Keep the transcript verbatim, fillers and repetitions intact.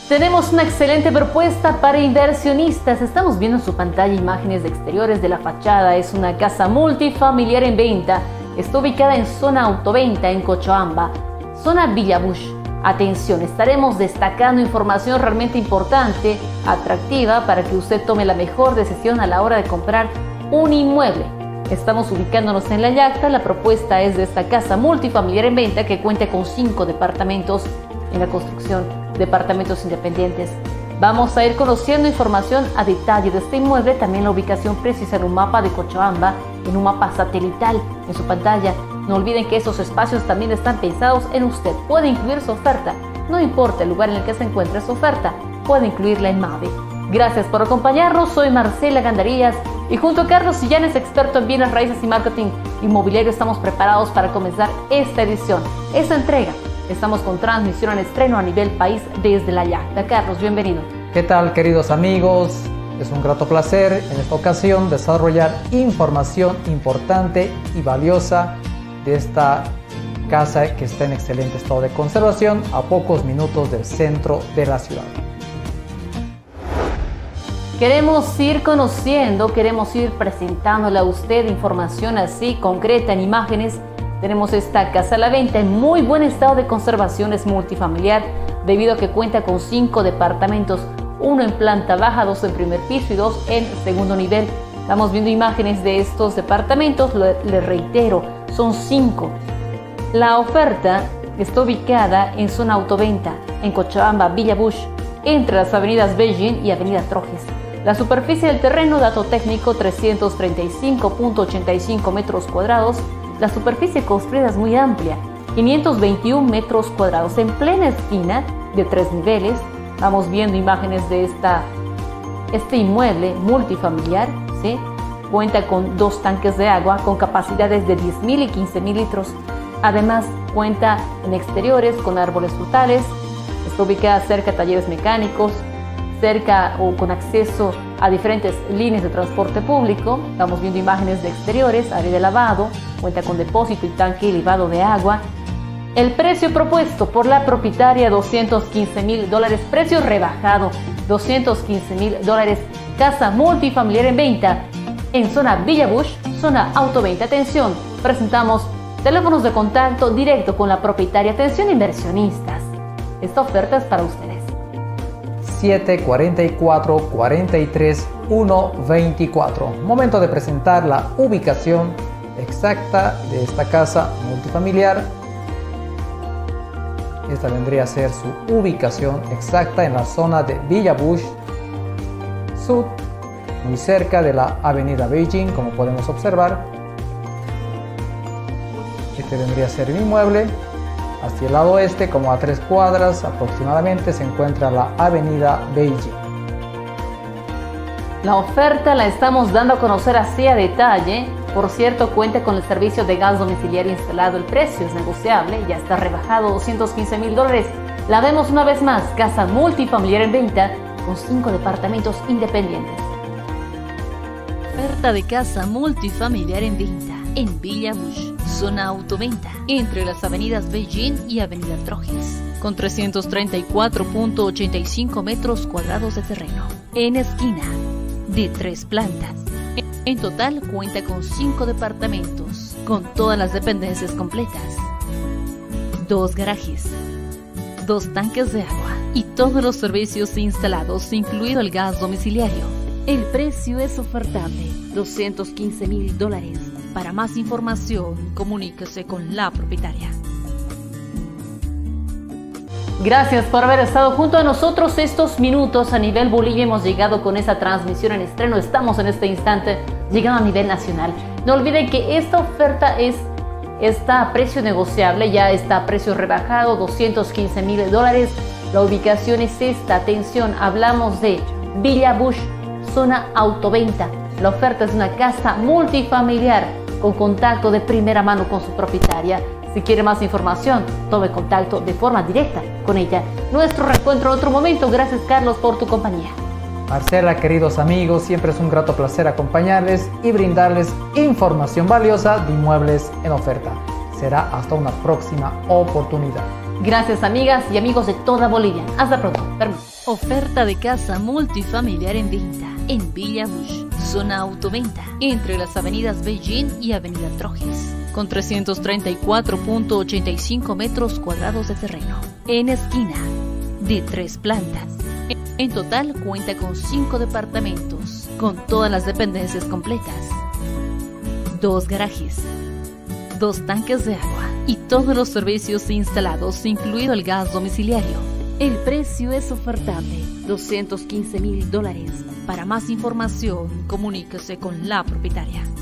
Tenemos una excelente propuesta para inversionistas. Estamos viendo en su pantalla imágenes de exteriores de la fachada. Es una casa multifamiliar en venta. Está ubicada en zona Autoventa, en Cochabamba, zona Villa Bush. Atención, estaremos destacando información realmente importante, atractiva, para que usted tome la mejor decisión a la hora de comprar un inmueble. Estamos ubicándonos en La Yacta. La propuesta es de esta casa multifamiliar en venta que cuenta con cinco departamentos en la construcción, departamentos independientes. Vamos a ir conociendo información a detalle de este inmueble, también la ubicación precisa en un mapa de Cochabamba, en un mapa satelital en su pantalla. No olviden que esos espacios también están pensados en usted. Puede incluir su oferta, no importa el lugar en el que se encuentre su oferta, puede incluirla en MAVE. Gracias por acompañarnos, soy Marcela Gandarillas y junto a Carlos Sillanes, experto en bienes raíces y marketing inmobiliario, estamos preparados para comenzar esta edición, esta entrega. Estamos con transmisión en estreno a nivel país desde La Yacta. Carlos, bienvenido. ¿Qué tal, queridos amigos? Es un grato placer en esta ocasión desarrollar información importante y valiosa de esta casa que está en excelente estado de conservación a pocos minutos del centro de la ciudad. Queremos ir conociendo, queremos ir presentándole a usted información así concreta en imágenes. Tenemos esta casa a la venta en muy buen estado de conservación, es multifamiliar debido a que cuenta con cinco departamentos, uno en planta baja, dos en primer piso y dos en segundo nivel. Estamos viendo imágenes de estos departamentos, les reitero, son cinco. La oferta está ubicada en zona Autoventa, en Cochabamba, Villa Bush, entre las avenidas Beijing y avenida Trojes. La superficie del terreno, dato técnico, trescientos treinta y cinco punto ochenta y cinco metros cuadrados. La superficie construida es muy amplia, quinientos veintiún metros cuadrados, en plena esquina de tres niveles. Vamos viendo imágenes de esta, este inmueble multifamiliar, ¿sí? Cuenta con dos tanques de agua con capacidades de diez mil y quince mil litros. Además, cuenta en exteriores con árboles frutales. Está ubicada cerca de talleres mecánicos, cerca o con acceso a diferentes líneas de transporte público. Estamos viendo imágenes de exteriores, área de lavado, cuenta con depósito y tanque elevado de agua. El precio propuesto por la propietaria, doscientos quince mil dólares, precio rebajado, doscientos quince mil dólares, casa multifamiliar en venta en zona Villa Bush, zona Autoventa. Atención, presentamos teléfonos de contacto directo con la propietaria. Atención, inversionistas, esta oferta es para ustedes. siete cuarenta y cuatro, cuarenta y tres, ciento veinticuatro. Momento de presentar la ubicación exacta de esta casa multifamiliar. Esta vendría a ser su ubicación exacta en la zona de Villa Bush Sud, muy cerca de la avenida Beijing, como podemos observar. Este vendría a ser el inmueble. Hacia el lado oeste, como a tres cuadras aproximadamente, se encuentra la avenida Beijing. La oferta la estamos dando a conocer así a detalle. Por cierto, cuenta con el servicio de gas domiciliario instalado. El precio es negociable, ya está rebajado, doscientos quince mil dólares. La vemos una vez más, casa multifamiliar en venta con cinco departamentos independientes. Oferta de casa multifamiliar en venta en Villa Bush, zona Autoventa, entre las avenidas Beijing y avenida Trojes, con trescientos treinta y cuatro punto ochenta y cinco metros cuadrados de terreno, en esquina, de tres plantas. En total cuenta con cinco departamentos, con todas las dependencias completas, dos garajes, dos tanques de agua y todos los servicios instalados, incluido el gas domiciliario. El precio es ofertable, doscientos quince mil dólares. Para más información, comuníquese con la propietaria. Gracias por haber estado junto a nosotros estos minutos. A nivel Bolivia hemos llegado con esa transmisión en estreno. Estamos en este instante llegando a nivel nacional. No olviden que esta oferta es, está a precio negociable, ya está a precio rebajado, doscientos quince mil dólares. La ubicación es esta. Atención, hablamos de Villa Bush, zona Autoventa. La oferta es una casa multifamiliar con contacto de primera mano con su propietaria. Si quiere más información, tome contacto de forma directa con ella. Nuestro reencuentro en otro momento. Gracias, Carlos, por tu compañía. Marcela, queridos amigos, siempre es un grato placer acompañarles y brindarles información valiosa de inmuebles en oferta. Será hasta una próxima oportunidad. Gracias amigas y amigos de toda Bolivia. Hasta pronto. Permiso. Oferta de casa multifamiliar en venta en Villa Bush, zona autoventa, entre las avenidas Beijing y avenida Trojes, con trescientos treinta y cuatro punto ochenta y cinco metros cuadrados de terreno, en esquina, de tres plantas. En total cuenta con cinco departamentos, con todas las dependencias completas, dos garajes, dos tanques de agua y todos los servicios instalados, incluido el gas domiciliario. El precio es ofertable, doscientos quince mil dólares. Para más información, comuníquese con la propietaria.